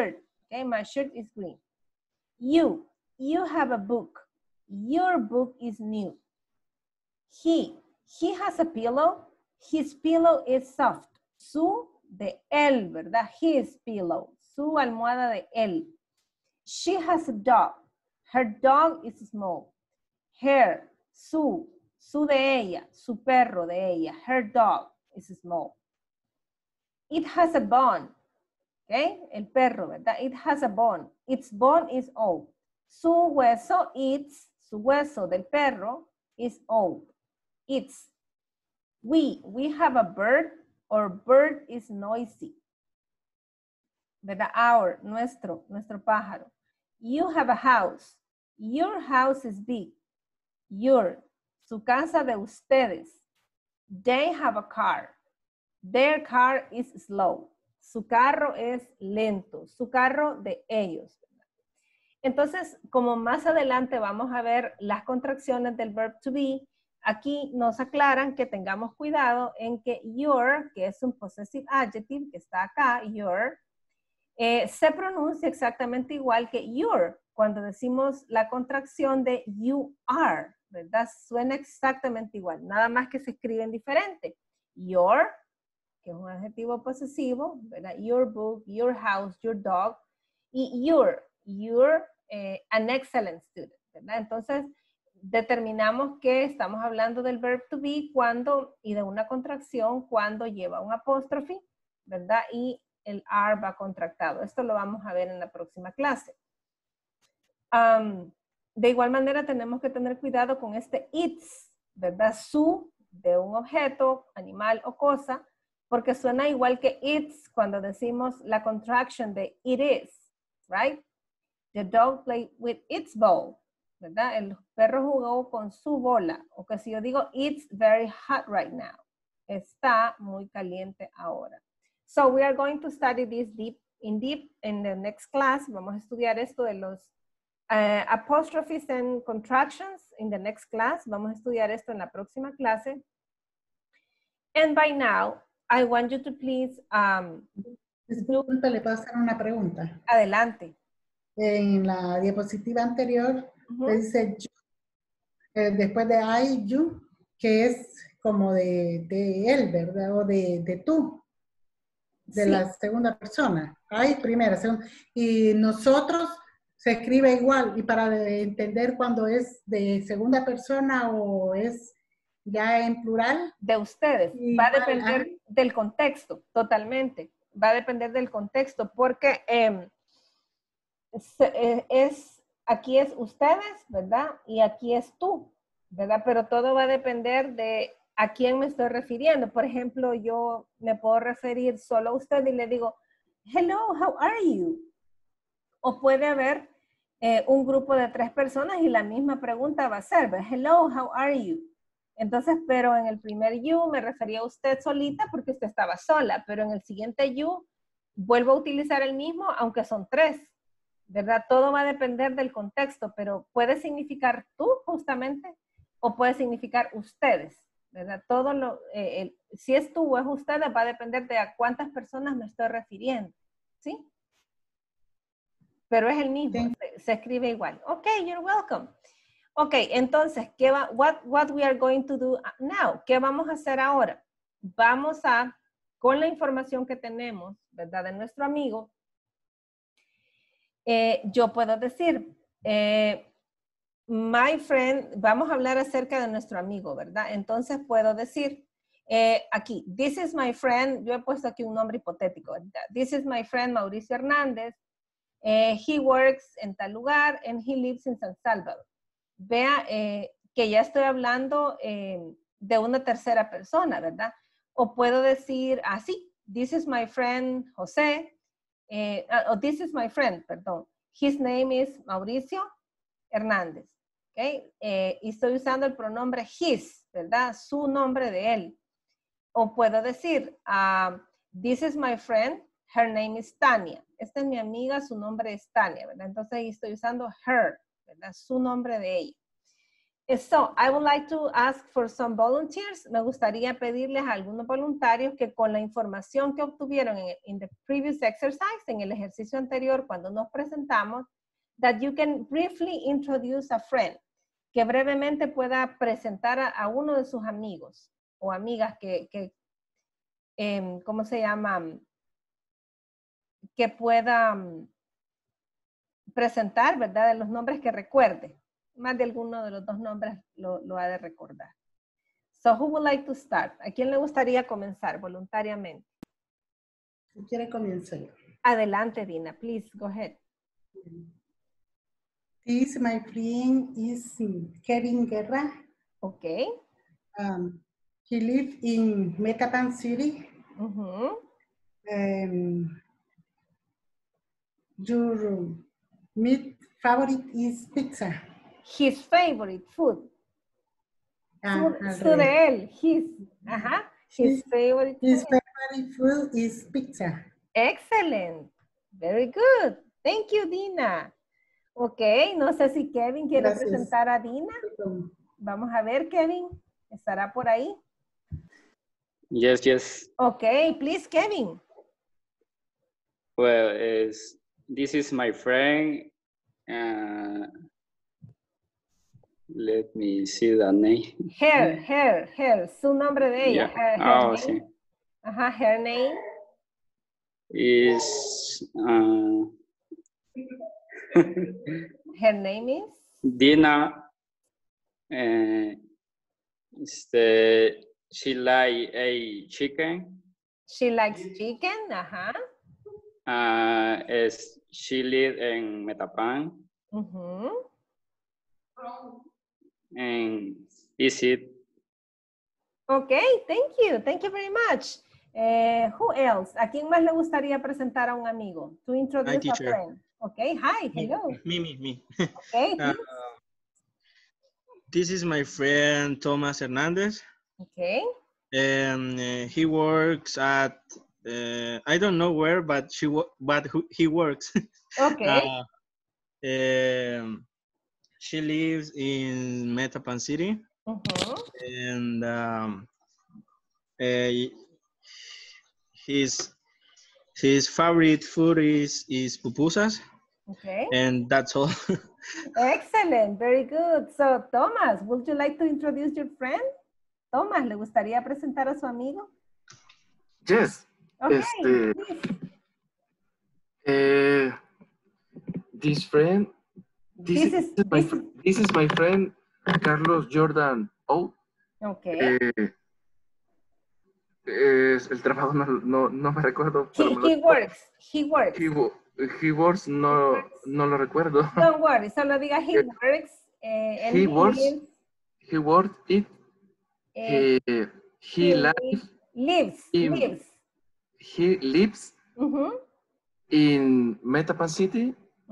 Okay, my shirt is green. You have a book. Your book is new. He has a pillow. His pillow is soft. Su de él, ¿verdad? His pillow. Su almohada de él. She has a dog. Her dog is small. Her, su de ella, su perro de ella. Her dog is small. It has a bone. Okay, el perro, ¿verdad? It has a bone. Its bone is old. Su hueso del perro is old. It's. We have a bird. Our bird is noisy. ¿Verdad? Our, nuestro pájaro. You have a house. Your house is big. Your, su casa de ustedes. They have a car. Their car is slow. Su carro es lento. Su carro de ellos. Entonces, como más adelante vamos a ver las contracciones del verb to be, aquí nos aclaran que tengamos cuidado en que your, que es un possessive adjective, que está acá, your, se pronuncia exactamente igual que your, cuando decimos la contracción de you are, ¿verdad? Suena exactamente igual, nada más que se escriben diferente. Your, que es un adjetivo posesivo, ¿verdad? Your book, your house, your dog, y you're an excellent student, ¿verdad? Entonces, determinamos que estamos hablando del verb to be cuando, y de una contracción cuando lleva un apóstrofe, ¿verdad? Y el are va contractado. Esto lo vamos a ver en la próxima clase. De igual manera tenemos que tener cuidado con este its, ¿verdad? Su de un objeto, animal o cosa, porque suena igual que its cuando decimos la contraction de it is, right? The dog played with its ball, ¿verdad? El perro jugó con su bola. O que si yo digo, it's very hot right now. Está muy caliente ahora. So we are going to study this in the next class. Vamos a estudiar esto de los apostrophes and contractions in the next class. Vamos a estudiar esto en la próxima clase. And by now, I want you to please... Disculpe, le puedo hacer una pregunta. Adelante. En la diapositiva anterior, dice you, después de I, you, que es como de él, ¿verdad? O de tú, de sí. La segunda persona. I, primera, segunda. Y nosotros se escribe igual. Y para entender cuando es de segunda persona o es ya en plural. De ustedes. Va a depender del contexto, totalmente. Va a depender del contexto, porque... aquí es ustedes, ¿verdad? Y aquí es tú, ¿verdad? Pero todo va a depender de a quién me estoy refiriendo. Por ejemplo, yo me puedo referir solo a usted y le digo, hello, how are you? O puede haber un grupo de 3 personas y la misma pregunta va a ser, hello, how are you? Entonces, pero en el primer you me refería a usted solita porque usted estaba sola, pero en el siguiente you vuelvo a utilizar el mismo, aunque son 3. ¿Verdad? Todo va a depender del contexto, pero puede significar tú justamente o puede significar ustedes, ¿verdad? Todo si es tú o es ustedes va a depender de a cuántas personas me estoy refiriendo, ¿sí? Pero es el mismo, se escribe igual. Ok, you're welcome. Ok, entonces, what we are going to do now? ¿Qué vamos a hacer ahora? Vamos a, con la información que tenemos, ¿verdad? De nuestro amigo, yo puedo decir, my friend, vamos a hablar acerca de nuestro amigo, ¿verdad? Entonces puedo decir, aquí, this is my friend, yo he puesto aquí un nombre hipotético, ¿verdad? This is my friend Mauricio Hernández, he works en tal lugar, and he lives in San Salvador. Vea que ya estoy hablando de una tercera persona, ¿verdad? O puedo decir así, this is my friend José, this is my friend, perdón. His name is Mauricio Hernández. Okay? Y estoy usando el pronombre his, ¿verdad? Su nombre de él. O puedo decir, this is my friend, her name is Tania. Esta es mi amiga, su nombre es Tania, ¿verdad? Entonces ahí estoy usando her, ¿verdad? Su nombre de ella. So, I would like to ask for some volunteers. Me gustaría pedirles a algunos voluntarios que con la información que obtuvieron en the previous exercise, en el ejercicio anterior, cuando nos presentamos, that you can briefly introduce a friend, que brevemente pueda presentar a uno de sus amigos o amigas que ¿cómo se llama? Que pueda presentar, ¿verdad? De los nombres que recuerde. Más de alguno de los dos nombres lo ha de recordar. So, who would like to start? ¿A quién le gustaría comenzar voluntariamente? ¿Quién quiere comenzar? Adelante, Dina. Please, go ahead. This, my friend, is Kevin Guerra. Okay. He lives in Metapan City. Your meat favorite is pizza. His favorite food. Su de él. His favorite food is pizza. Excellent. Very good. Thank you, Dina. Ok, no sé si Kevin quiere presentar a Dina. Vamos a ver, Kevin. ¿Estará por ahí? Yes, yes. Okay, please, Kevin. Well, this is my friend. Let me see the name. Her. Su nombre de ella. Yeah. Her name. Sí. Ajá, her name. Is... her name is? Dina. She likes a chicken. She likes chicken, ajá. She lives in Metapan. And is it? Okay, thank you. Thank you very much. Who else? ¿A quién más le gustaría presentar a un amigo? To introduce a friend. Okay, hi, hello. Me. Okay, this is my friend Thomas Hernandez. Okay. And he works at I don't know where, but he works. Okay. She lives in Metapan City, and his favorite food is pupusas. Okay. And that's all. Excellent, very good. So, Thomas, would you like to introduce your friend? Thomas, ¿le gustaría presentar a su amigo? Yes. Okay. This is my friend Carlos Jordan. Okay. El trabajo no me recuerdo. He works, no lo recuerdo. Don't worry, solo diga he works. He works it. He lives. He lives in Metapan City.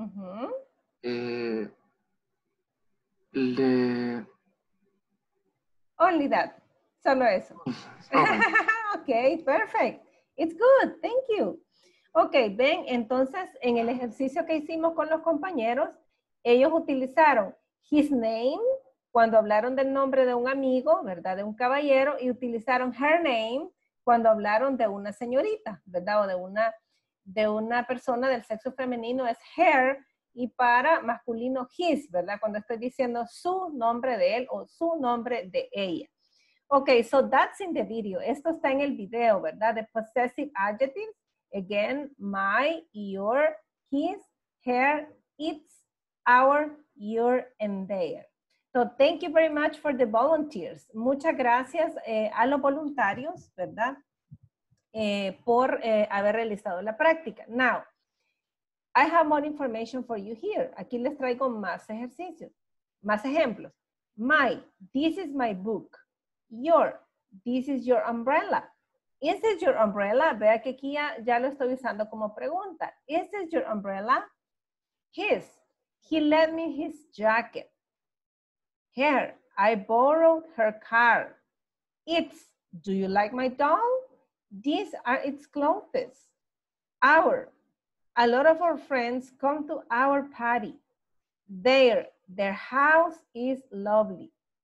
Only that. Solo eso. Okay, perfect. It's good. Thank you. Ok, ven, entonces en el ejercicio que hicimos con los compañeros, ellos utilizaron his name cuando hablaron del nombre de un amigo, ¿verdad? De un caballero, y utilizaron her name cuando hablaron de una señorita, ¿verdad? O de una persona del sexo femenino es her, y para masculino his, ¿verdad? Cuando estoy diciendo su nombre de él o su nombre de ella. Ok, so that's in the video. Esto está en el video, ¿verdad? The possessive adjectives. Again, my, your, his, her, its, our, your, and their. So thank you very much for the volunteers. Muchas gracias a los voluntarios, ¿verdad? Por haber realizado la práctica. Now, I have more information for you here. Aquí les traigo más ejercicios, más ejemplos. My, this is my book. Your, this is your umbrella. Is this your umbrella? Vea que aquí ya lo estoy usando como pregunta. Is this your umbrella? His. He lent me his jacket. Her. I borrowed her car. Its. Do you like my doll? These are its clothes. Our. A lot of our friends come to our party. Their house is lovely.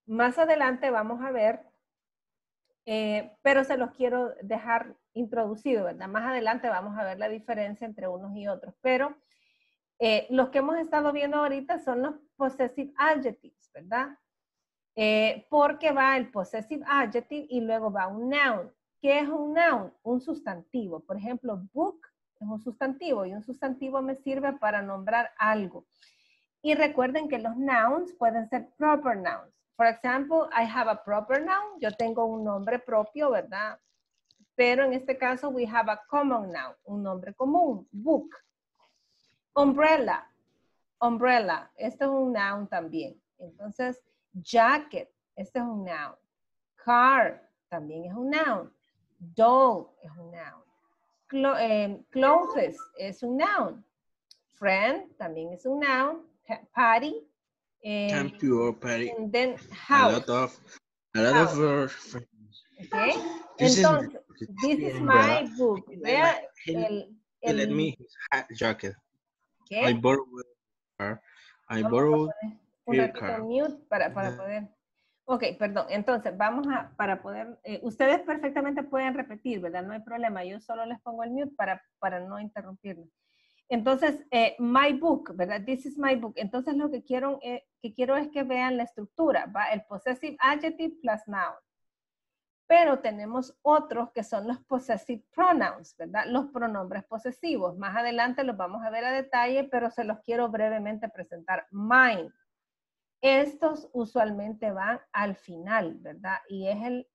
Más adelante vamos a ver, pero se los quiero dejar introducido, ¿verdad? Más adelante vamos a ver la diferencia entre unos y otros, pero los que hemos estado viendo ahorita son los possessive adjectives, ¿verdad? Porque va el possessive adjective y luego va un noun. ¿Qué es un noun? Un sustantivo. Por ejemplo, book es un sustantivo y un sustantivo me sirve para nombrar algo. Y recuerden que los nouns pueden ser proper nouns. For example, I have a proper noun. Yo tengo un nombre propio, ¿verdad? Pero en este caso, we have a common noun, un nombre común, book. Umbrella, umbrella, este es un noun también. Entonces, jacket, este es un noun. Car, también es un noun. Doll es un noun. Clothes es un noun. Friend también es un noun. Party. Thank you, Patty. And then house. A lot of friends. Okay. Entonces, this is my book. Vea Let me his jacket. Okay. I borrowed her. I borrowed un her ratito car. mute para poder. Ok, perdón. Entonces, vamos a, para poder, ustedes perfectamente pueden repetir, ¿verdad? No hay problema. Yo solo les pongo el mute para no interrumpirlo. Entonces, my book, ¿verdad? This is my book. Entonces, lo que quiero es que vean la estructura, ¿va? El possessive adjective plus noun. Pero tenemos otros que son los possessive pronouns, ¿verdad? Los pronombres posesivos. Más adelante los vamos a ver a detalle, pero se los quiero brevemente presentar. Mine. Estos usualmente van al final, ¿verdad? Y es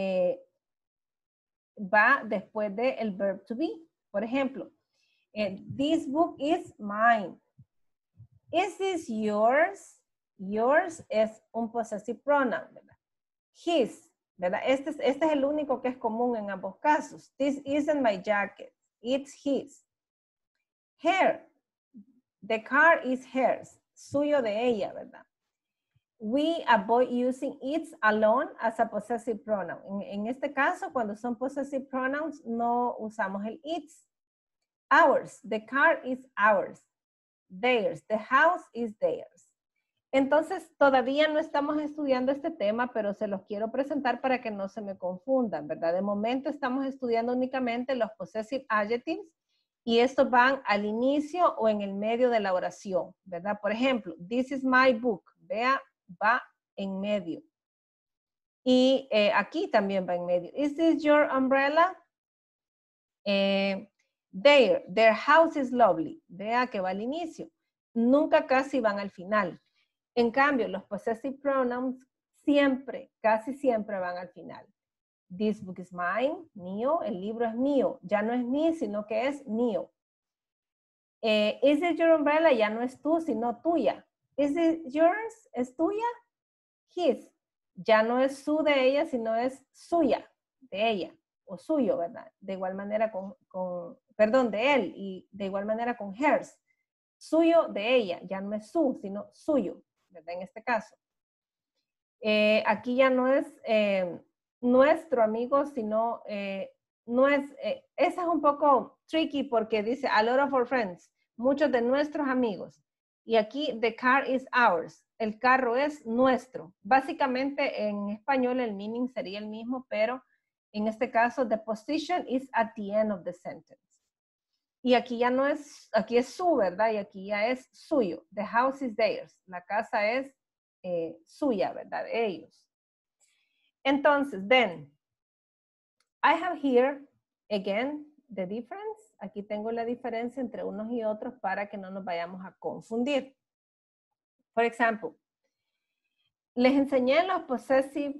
va después del verb to be. Por ejemplo, this book is mine. Is this yours? Yours es un possessive pronoun, ¿verdad? His. ¿Verdad? Este es el único que es común en ambos casos. This isn't my jacket. It's his. Her. The car is hers. Suyo de ella, ¿verdad? We avoid using its alone as a possessive pronoun. En este caso, cuando son possessive pronouns, no usamos el its. Ours. The car is ours. Theirs. The house is theirs. Entonces, todavía no estamos estudiando este tema, pero se los quiero presentar para que no se me confundan, ¿verdad? De momento estamos estudiando únicamente los possessive adjectives y estos van al inicio o en el medio de la oración, ¿verdad? Por ejemplo, this is my book. Vea, va en medio. Y aquí también va en medio. Is this your umbrella? Their house is lovely. Vea que va al inicio. Nunca casi van al final. En cambio, los possessive pronouns siempre, casi siempre van al final. This book is mine, mío, el libro es mío. Ya no es mío, sino que es mío. Is it your umbrella? Ya no es tú, sino tuya. Is it yours? ¿Es tuya? His. Ya no es su de ella, sino es suya, de ella, o suyo, ¿verdad? De igual manera perdón, de él, y de igual manera con hers. Suyo de ella, ya no es su, sino suyo, ¿verdad? En este caso. Aquí ya no es nuestro amigo, sino no es, esa es un poco tricky porque dice a lot of our friends, muchos de nuestros amigos. Y aquí the car is ours, el carro es nuestro. Básicamente en español el meaning sería el mismo, pero en este caso the position is at the end of the sentence. Y aquí ya no es, aquí es su, ¿verdad? Y aquí ya es suyo. The house is theirs. La casa es suya, ¿verdad? Ellos. Entonces, then, I have here, again, the difference. Aquí tengo la diferencia entre unos y otros para que no nos vayamos a confundir. Por ejemplo, les enseñé los possessive,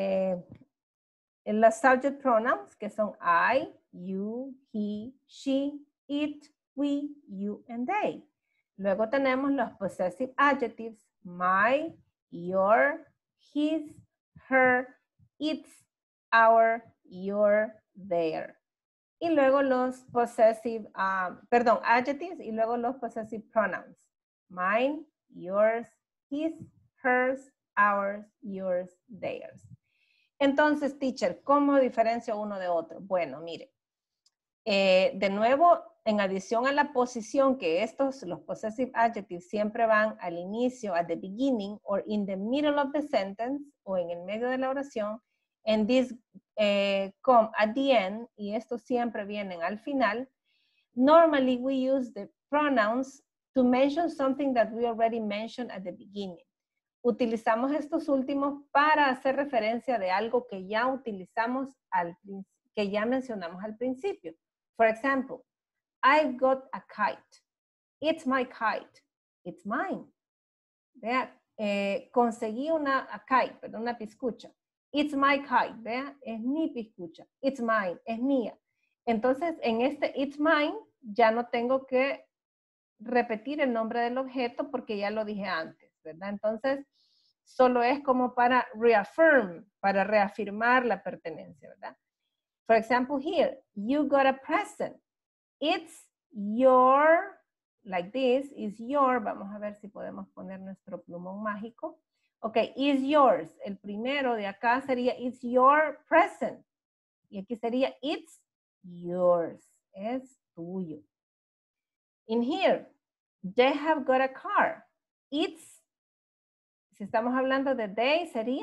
los subject pronouns, que son I, you, he, she, it, we, you, and they. Luego tenemos los possessive adjectives, my, your, his, her, its, our, your, their. Y luego los possessive, adjectives y luego los possessive pronouns. Mine, yours, his, hers, ours, yours, theirs. Entonces, teacher, ¿cómo diferencio uno de otro? Bueno, mire, De nuevo, en adición a la posición que los possessive adjectives siempre van al inicio, at the beginning, or in the middle of the sentence, o en el medio de la oración, and this come at the end, y estos siempre vienen al final. Normally we use the pronouns to mention something that we already mentioned at the beginning. Utilizamos estos últimos para hacer referencia de algo que ya utilizamos que ya mencionamos al principio. For example, I got a kite. It's my kite. It's mine. Vea, conseguí una piscucha. It's my kite. Vea, es mi piscucha. It's mine. Es mía. Entonces, en este it's mine, ya no tengo que repetir el nombre del objeto porque ya lo dije antes, ¿verdad? Entonces, solo es como para para reafirmar la pertenencia, ¿verdad? For example, here, you got a present. It's your, like this, is your, vamos a ver si podemos poner nuestro plumón mágico. Ok, is yours. El primero de acá sería it's your present. Y aquí sería it's yours. Es tuyo. In here, they have got a car. It's, si estamos hablando de they, sería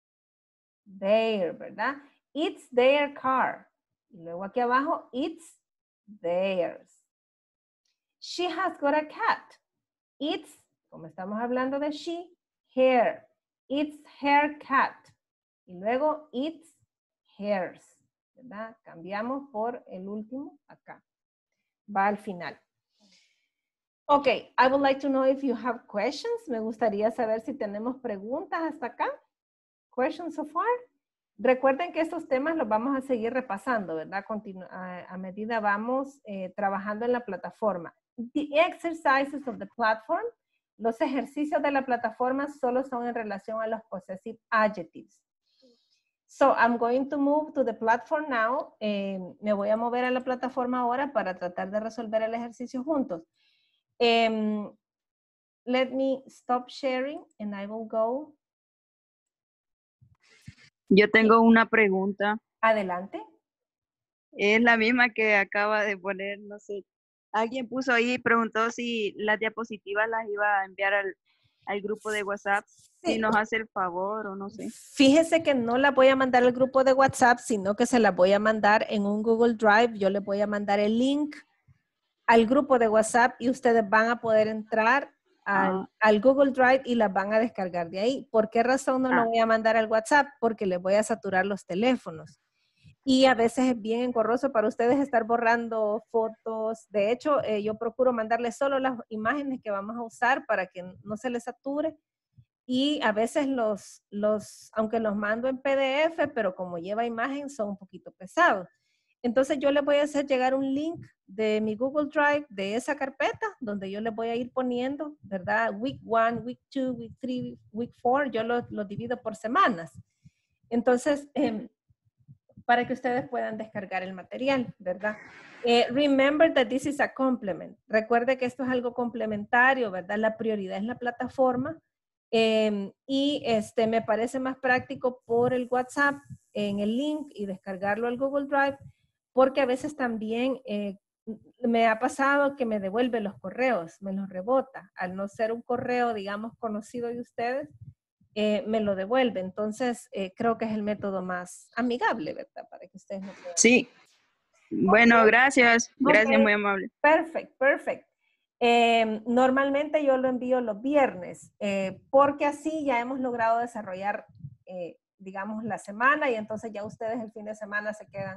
their, ¿verdad? It's their car. Y luego aquí abajo, it's theirs. She has got a cat. It's, como estamos hablando de she, her. It's her cat. Y luego, it's hers. ¿Verdad? Cambiamos por el último acá. Va al final. Ok, I would like to know if you have questions. Me gustaría saber si tenemos preguntas hasta acá. Questions so far. Recuerden que estos temas los vamos a seguir repasando, ¿verdad? A medida vamos trabajando en la plataforma. The exercises of the platform, los ejercicios de la plataforma solo son en relación a los possessive adjectives. So, I'm going to move to the platform now. Me voy a mover a la plataforma ahora para tratar de resolver el ejercicio juntos. Let me stop sharing and I will go. Yo tengo una pregunta. Adelante. Es la misma que acaba de poner, no sé. Alguien puso ahí, preguntó si las diapositivas las iba a enviar al grupo de WhatsApp. Sí. Si nos hace el favor o no sé. Fíjese que no la voy a mandar al grupo de WhatsApp, sino que se la voy a mandar en un Google Drive. Yo le voy a mandar el link al grupo de WhatsApp y ustedes van a poder entrar al Google Drive y las van a descargar de ahí. ¿Por qué razón no lo voy a mandar al WhatsApp? Porque les voy a saturar los teléfonos. Y a veces es bien engorroso para ustedes estar borrando fotos. De hecho, yo procuro mandarles solo las imágenes que vamos a usar para que no se les sature. Y a veces aunque los mando en PDF, pero como lleva imagen, son un poquito pesados. Entonces yo les voy a hacer llegar un link de mi Google Drive, de esa carpeta, donde yo les voy a ir poniendo, ¿verdad? Week 1, Week 2, Week 3, Week 4, yo lo divido por semanas. Entonces, para que ustedes puedan descargar el material, ¿verdad? Remember that this is a complement. Recuerde que esto es algo complementario, ¿verdad? La prioridad es la plataforma. Y me parece más práctico por el WhatsApp en el link y descargarlo al Google Drive, porque a veces también me ha pasado que me devuelve los correos, me los rebota. Al no ser un correo, digamos, conocido de ustedes, me lo devuelve. Entonces, creo que es el método más amigable, ¿verdad? Para que ustedes lo puedan. Sí. Bueno, okay. Gracias. Gracias, okay. Muy amable. Perfect. Normalmente yo lo envío los viernes, porque así ya hemos logrado desarrollar, digamos, la semana y entonces ya ustedes el fin de semana se quedan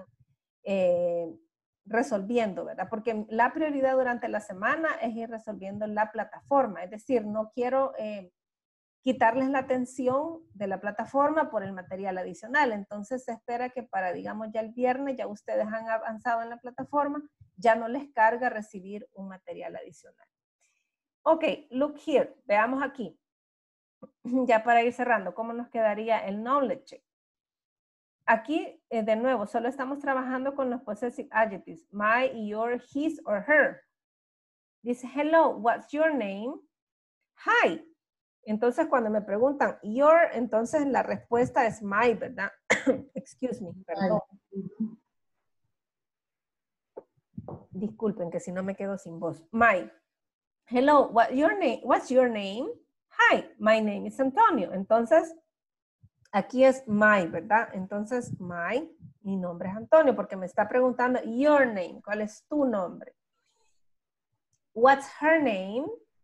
resolviendo, ¿verdad? Porque la prioridad durante la semana es ir resolviendo la plataforma, es decir, no quiero quitarles la atención de la plataforma por el material adicional. Entonces se espera que para, digamos, ya el viernes ya ustedes han avanzado en la plataforma, ya no les carga recibir un material adicional. Ok, look here, veamos aquí. Ya para ir cerrando, ¿cómo nos quedaría el knowledge check? Aquí, de nuevo, solo estamos trabajando con los possessive adjectives. My, your, his, or her. Dice, hello, what's your name? Hi. Entonces, cuando me preguntan your, entonces la respuesta es my, ¿verdad? Excuse me, perdón. Disculpen que si no me quedo sin voz. My. Hello, what's your name? Hi, my name is Antonio. Entonces, aquí es my, ¿verdad? Entonces, mi nombre es Antonio, porque me está preguntando your name, ¿cuál es tu nombre? What's her name?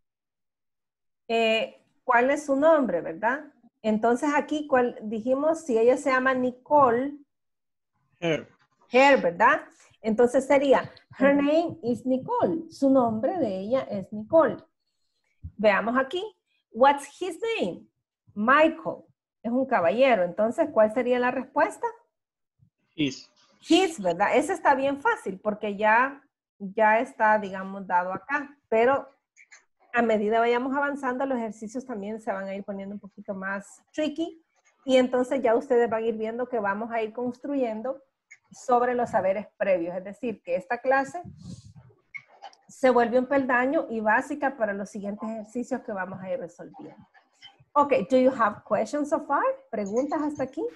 ¿Cuál es su nombre, verdad? Entonces aquí, dijimos, si ella se llama Nicole. Her. Her, ¿verdad? Entonces sería, her name is Nicole. Su nombre de ella es Nicole. Veamos aquí. What's his name? Michael. Es un caballero. Entonces, ¿cuál sería la respuesta? His. His, ¿verdad? Ese está bien fácil porque ya está, digamos, dado acá. Pero a medida vayamos avanzando, los ejercicios también se van a ir poniendo un poquito más tricky. Y entonces ya ustedes van a ir viendo que vamos a ir construyendo sobre los saberes previos. Es decir, que esta clase se vuelve un peldaño y básica para los siguientes ejercicios que vamos a ir resolviendo. Ok, do you have questions so far? ¿Preguntas hasta aquí?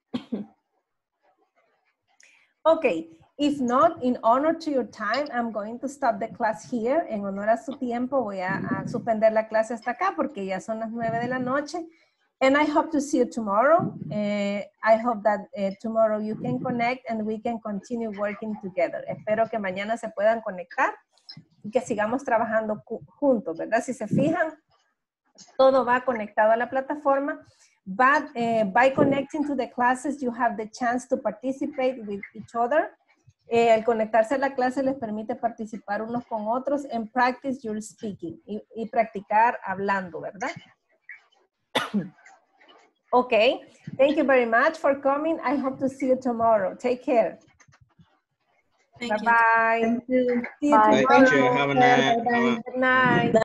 Ok, if not, in honor to your time, I'm going to stop the class here. En honor a su tiempo, voy a suspender la clase hasta acá porque ya son las 9 de la noche. And I hope to see you tomorrow. I hope that tomorrow you can connect and we can continue working together. Espero que mañana se puedan conectar y que sigamos trabajando juntos, ¿verdad? Si se fijan, todo va conectado a la plataforma. But by connecting to the classes, you have the chance to participate with each other. El conectarse a la clase les permite participar unos con otros and practice your speaking y practicar hablando, ¿verdad? Okay, thank you very much for coming. I hope to see you tomorrow. Take care. Bye-bye. Thank you. See you Bye. tomorrow. Thank you. Have a night. Good night.